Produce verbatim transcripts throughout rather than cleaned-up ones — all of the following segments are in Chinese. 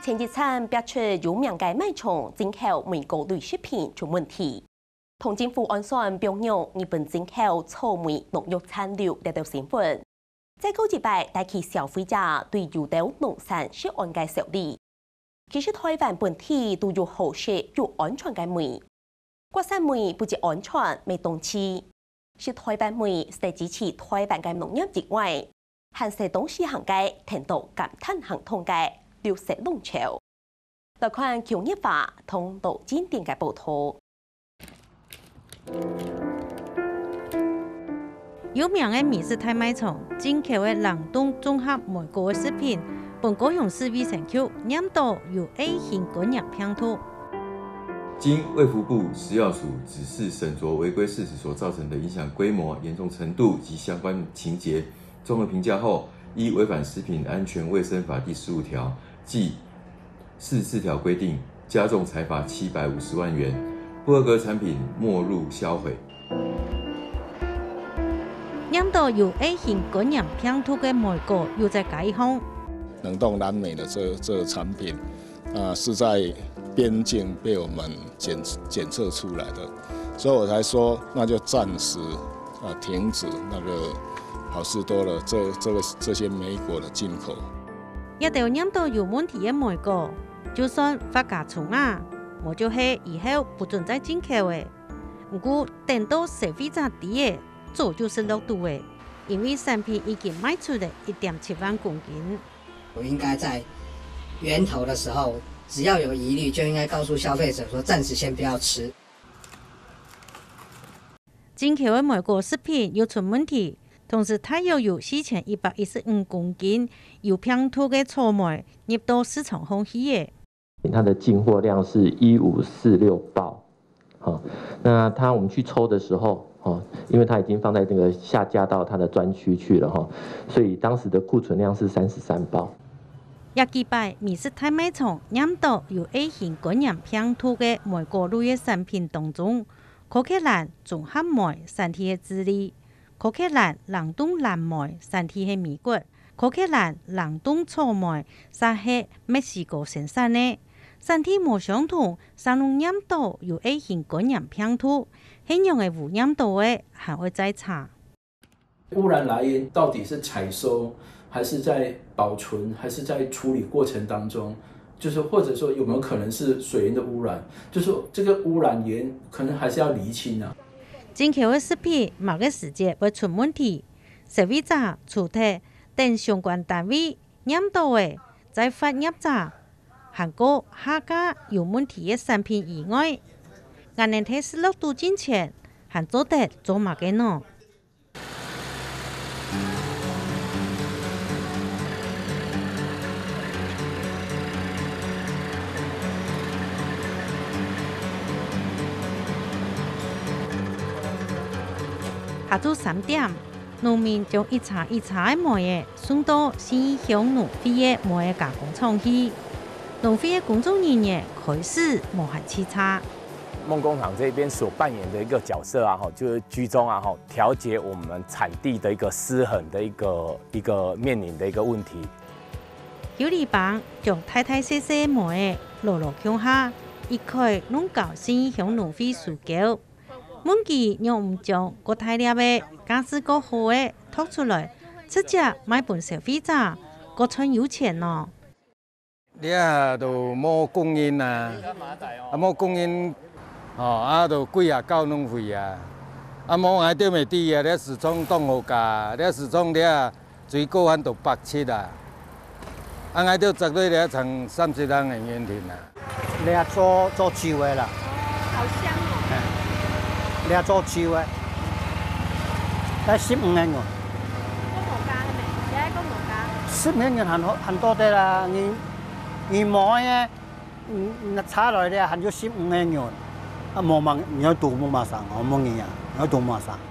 前日產逼出有名嘅賣場進口美國類食品出問題，同政府安算表揚日本進口草莓農藥殘留達到成分，再高一擺帶起消費者對有到農產食安嘅受理。其實台灣本地都有好食又安全嘅梅，國產梅不止安全，未動氣，是台灣梅是支持台灣嘅農業之外，還是東西行界聽到感嘆行通嘅。綠色浪潮，來看強業化同道堅定嘅報道。 有名嘅美式大賣場進口嘅冷凍綜合梅果嘅食品，本高雄市衛生局驗到有 A 型感染病毒。 經衛福部食藥署指示審酌違規事實所造成的影響規模、嚴重程度及相關情節，綜合評價後，依違反食品安全衛生法第十五條。即四十四條規定，加重裁罰七百五十萬元，不合格產品沒入銷毀。 驗到有 A 型感染病毒嘅梅果又在解封。 冷凍藍莓的這這個產品，啊、呃，是在邊境被我們檢檢測出來的，所以我才說，那就暫時啊停止那個好市多的這這個這些莓果的進口。 一條驗到有問題嘅梅果，就算發芽蟲啊，我就係以後不准再進口嘅。不過等到消費者知嘅，早就是落肚嘅，因為產品已經賣出了一點七萬公斤。 我應該在源頭的時候，只要有疑慮，就應該告訴消費者說，暫時先不要吃。 進口嘅梅果食品又出問題。同時，它又有四千一百一十五公斤有病毒嘅草莓入到市場空氣嘅。 它的進貨量是一五四六包，好，那它我們去抽的時候，哦，因為它已經放在這個下架到它的專區去了，哈，所以當時的庫存量是三十三包。 一禮拜美式大賣場驗到有 A 型感染病毒嘅梅果類嘅產品當中，可克蘭綜合梅產地嘅智利。可克蘭冷凍藍莓產地係美國，可克蘭冷凍草莓則係墨西哥生產嘅，產地冇相同，三農驗到有 A 型感染病毒，現用嘅無驗到嘅還會再查。 污染來源到底是採收，還是在保存，還是在處理過程當中？就是或者說有沒有可能是水源的污染？就是這個污染源可能還是要釐清啊。 進口嘅食品某個時節會出問題，消費者除咗等相關單位驗到嘅再發業者，韓國下架有問題嘅產品以外，我哋睇是落肚之前，還做得做乜嘅呢？下晝三點，農民將一茬一茬嘅梅送到新義鄉農會嘅梅加工廠去。農會嘅工作人員開始無限稽查。 夢工廠這邊所扮演的一個角色啊，哈，就是居中啊，哈，調節我們產地的一個失衡的一個一個面臨的一個問題。 有地幫將太太細細梅落落鄉下，一概弄到新義鄉農會收購。問佢讓唔將個大粒嘅假使個好嘅拖出來，直接賣俾消費者，個賺有錢咯。 你啊，都冇供應啊，啊冇供應，哦啊，都貴啊，交農費啊，啊冇嗌對未啲啊，你始終當好價，你始終你啊最高限度百七啊，啊嗌到絕對你一層三十人嘅源田啊。 你啊做做豬嘅啦。 好香哦。 你啊做豬嘅，得十五元喎。 公無價係咪？你喺公無價？ 十五元很很多的啦，你你買嘅，你查來咧還要十五元喎。啊冇嘛，你要多冇嘛上，我冇嘢啊，要多嘛上。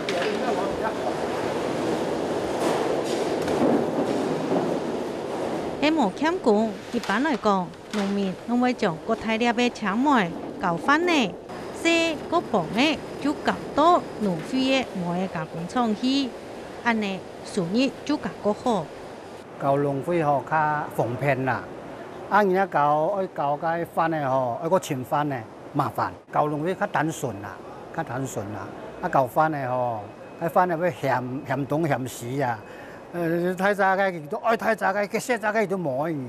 喺無欠工，一般來講，農民因為將個大粒嘅青梅搞翻呢。這個房呢就搞到農會嘅梅加工廠去，安尼收入就較個好。 搞農會學較方便啦， 啊，人家搞爱搞个翻的吼，爱个清翻的麻烦，搞农业较单纯啦，较单纯啦。啊，搞翻的吼，爱翻的要嫌嫌东嫌西啊。呃，太早个都爱太早个，个现在个都冇伊。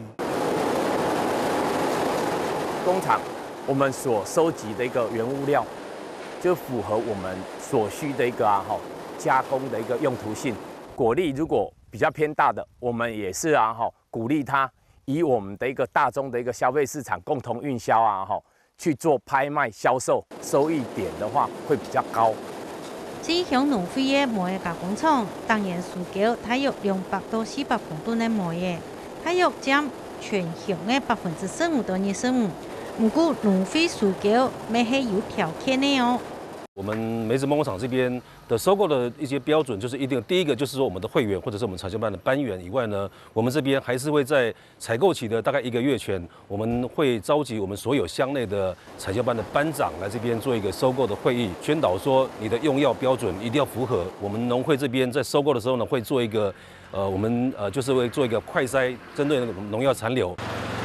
工厂我们所收集的一个原物料，就符合我们所需的一个啊哈加工的一个用途性。果粒如果比较偏大的，我们也是啊哈鼓励它以我们的一个大宗的一个消费市场共同运销啊哈去做拍卖销售，收益点的话会比较高。 基隆农会的毛业加工厂当然需求大约两百到四百公吨的毛业，大约占全乡的百分之十五到二十五。不过农会需求没是有条件的哦。 我们梅子梦工厂这边的收购的一些标准，就是一定第一个就是说我们的会员或者是我们产销班的班员以外呢，我们这边还是会在采购期的大概一个月前，我们会召集我们所有乡内的产销班的班长来这边做一个收购的会议，宣导说你的用药标准一定要符合。我们农会这边在收购的时候呢，会做一个呃，我们呃就是会做一个快筛，针对那个农药残留。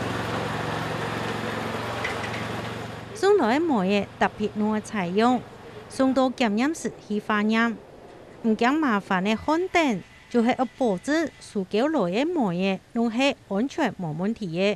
送来的毛业特别难采用。送到检验室去化验，唔惊麻烦的看点，就是要保证需求来的毛业拢是安全冇问题嘅。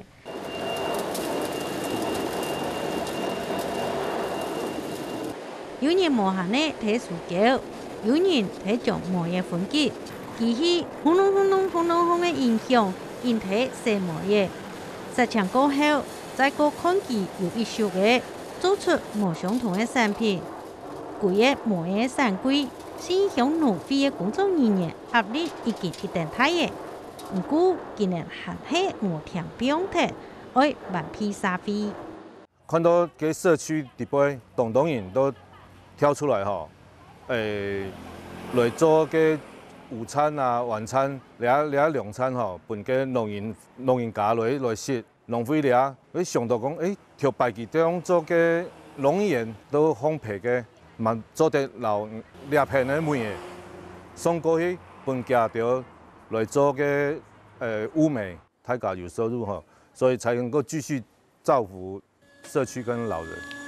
有人毛下呢睇需求，有人睇將毛業分級，其實轟隆轟隆轟隆轟嘅影響，引睇細毛業。實踐過後，再個看見有一數嘅，做出冇相同嘅產品。貴嘅毛嘅產貴，新鄉農會嘅工作人員壓力已經一定大嘅。不過今年還係我聽標題，愛慢批沙飛。 看到個社區裡邊，東東人都跳出來吼，誒來做個午餐啊、晚餐、倆倆兩餐吼，分個農人農人家來來食，農會倆，我想到講，誒條排期中做個農園都烘焙個。嘛做得留兩片的梅的，送過去分價條來做個呃烏梅，大家有收入吼，所以才能夠繼續造福社區跟老人。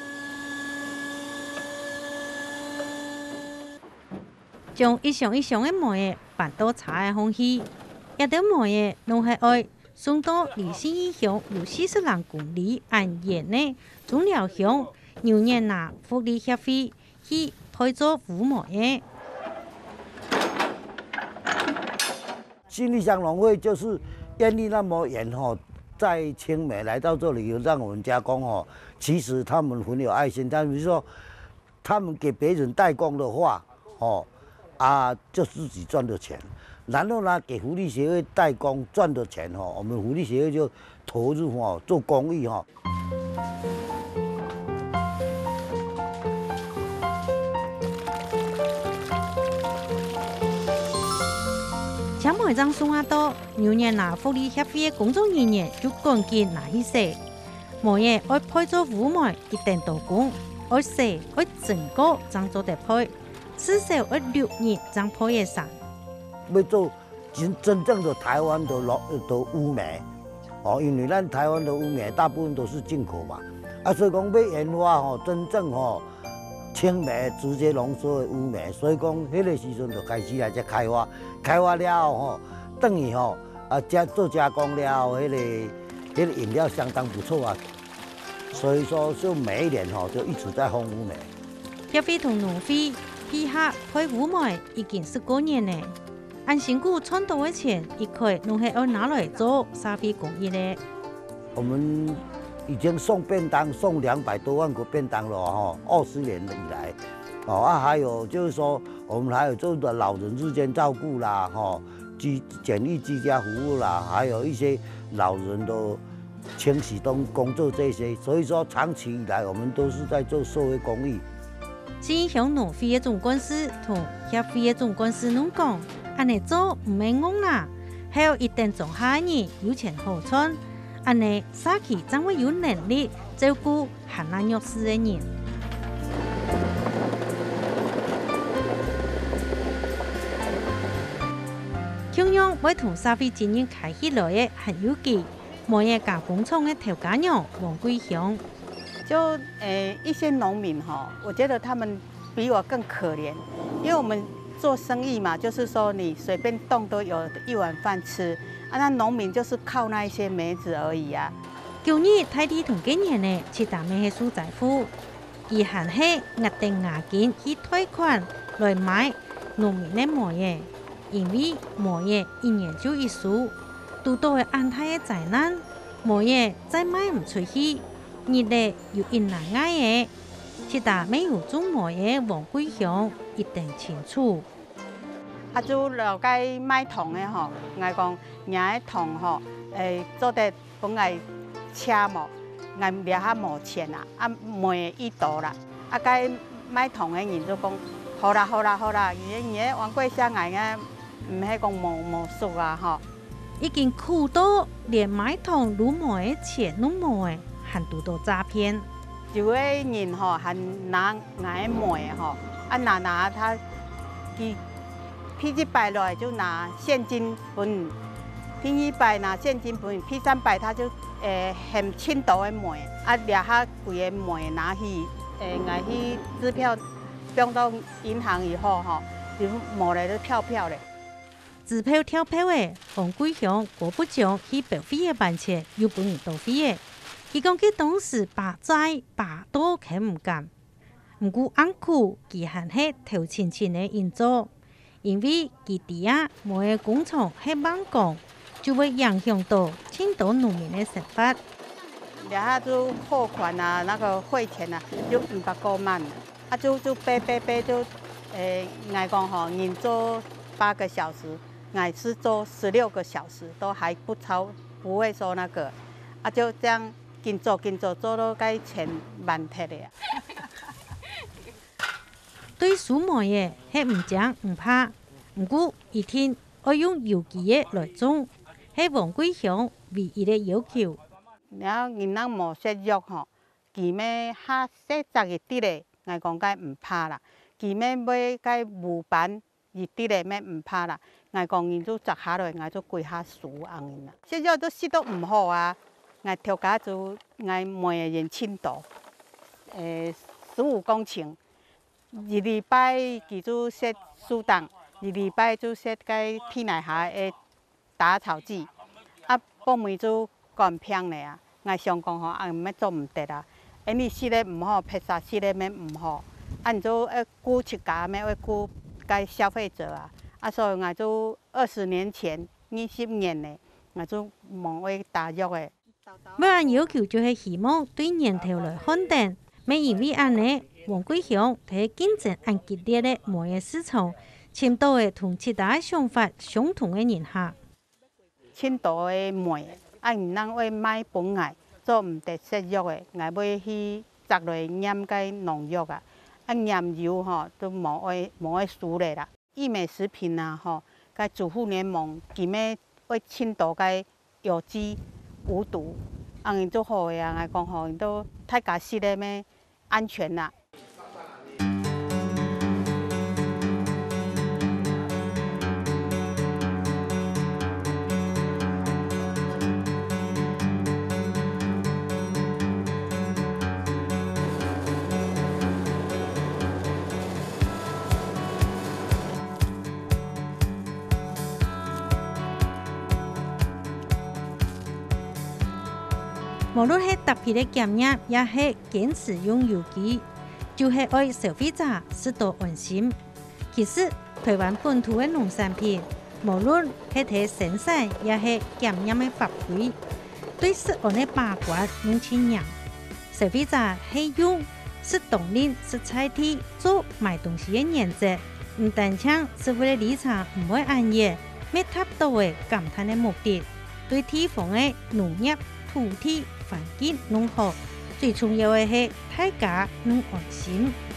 將一箱一箱的梅的搬到茶的空氣，一啲梅的攏係愛送到離新鄉有四十兩公里安遠的中寮鄉牛年拿福利協會。去配做五毛嘢。 新义乡农会就是愿意那么远哈，在青梅来到这里，有让我们加工哦。其实他们很有爱心，但比如说他们给别人代工的话，哦啊，就自己赚的钱。然后呢，给福利协会代工赚的钱哈，我们福利协会就投入哈做公益哈。 請每張送下到牛年拿福利協會嘅工作人員就趕緊拿去洗，毛嘢愛配做五枚一定到工，愛洗愛整個才做得配，至少愛六日才配得上。 要做真真正的台灣的老的烏梅，哦，因為咱台灣的烏梅大部分都是進口嘛，啊，所以講要研發吼真正吼青梅直接濃縮的烏梅，所以講迄個時陣就開始來只開發。開發了後吼，等於吼啊加做加工了後，迄個迄個飲料相當不錯啊。所以說就每一年吼就一直在烘烏梅。 協會同農會批下配烏梅已經十多年嘞，按辛苦賺到的錢，一塊攏係要拿來做社會公益的。 我們已經送便當送兩百多萬個便當了吼，二十年以來。哦啊，還有就是說，我們還有做的老人日間照顧啦，吼，居簡易居家服務啦，還有一些老人的清洗東工作這些，所以說長期以來我們都是在做社會公益。 新鄉農會嘅總幹事同協會嘅總幹事攏講，安尼做唔係戇啦，還有一定種下人有錢好賺，安尼社區才會有能力照顧寒冷弱勢嘅人。同樣為同社會經營開起來嘅很有機， 毛业加工厂的头家娘王桂香， 就诶一些农民哈，我觉得他们比我更可怜，因为我们做生意嘛，就是说你随便动都有一碗饭吃，啊，那农民就是靠那一些梅子而已啊。 今年台地同今年呢，七大咩系数财富，伊还係壓定牙金去貸款來買農民的毛業，因為毛業一年就一輸。遇到嘅安泰嘅災難，毛業再賣唔出去，日嚟又因難捱嘅。其他沒有種毛業黃桂香一定清楚。 啊，就了解買糖嘅吼，我講伢嘅糖吼，誒做得本來車毛，我掠下毛錢啊，啊毛一度啦，啊該買糖嘅人就講好啦好啦好啦，而而黃桂香伢嘅唔係講毛毛數啊吼。 已經苦到連買糖擼毛嘅錢擼毛嘅，還遇到詐騙。 有嘅人吼，還拿伢毛嘅吼，啊拿拿他，佢批一百來就拿現金本，批一百拿現金本，批三百他就誒很輕度嘅毛，啊掠下貴嘅毛拿去，誒伢去支票放到銀行以後吼，就毛嚟都飄飄咧。 支票跳票嘅黃桂香過不久去保費嘅辦錢，又本人到費嘅。佢講佢當時把債把多佢唔敢，唔過硬苦，佢還係頭前前嘅運作，因為佢哋啊某個工廠係慢工，就會影響到青島農民嘅生活。 然後就貨款啊，那個匯錢啊，就五百個萬，啊就就背背背就誒，嗌講吼，人做八個小時。我是做十六個小時，都還不超，不會說那個，啊就這樣緊做緊做，做到該錢萬鐵的。 對數毛嘢係唔驚唔怕，唔過一天我用郵寄嘅來種，係黃桂香唯一嘅要求。 然後人人毛色肉吼，佢咩下色雜一啲咧，我講該唔怕啦，佢咩買該木板一啲咧咩唔怕啦。我講人都摘下來，我就跪下數硬啦。現在都洗到唔好啊！我條架就我每人青島，誒十五公頃，一禮拜佢就設樹檔，一禮拜就設個天奶下誒打草劑，啊，後面就乾平咧啊！我想講吼，啊唔乜做唔得啦，因為洗咧唔好，拍沙洗咧咩唔好，按就誒顧出價咩，要顧該消費者啊！啊，所以我就二十年前、二十年咧，我就忙為大約嘅。 每人要求就係希望對年頭來看定，咪因為安尼，黃桂香喺競爭按激烈嘅毛業市場，簽到嘅同其他想法相同嘅人客。 簽到嘅毛，啊唔能為買本來做唔得食藥嘅，我要去摘來驗個農藥啊，啊驗油吼都冇愛冇愛輸咧啦。醫美食品啊，吼，該主婦聯盟佢咩為青島該有機無毒，嗯，做好嘅啊，我講吼都太假設咧咩安全啦。 無論係特別嘅檢驗，也係堅持用郵寄，就係愛消費者食到安心。其實台灣本土嘅農產品，無論係睇生產，也係檢驗嘅法規，對食安嘅把關用千嚴。消費者係用適當令食材地做買東西嘅原則，唔單止是為了立場唔會安逸，未達到嘅減碳嘅目的，對地方嘅農業土地環境弄好，最重要嘅係大家能安心。